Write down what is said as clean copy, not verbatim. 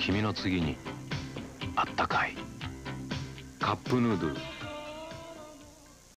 君の次にあったかいカップヌードル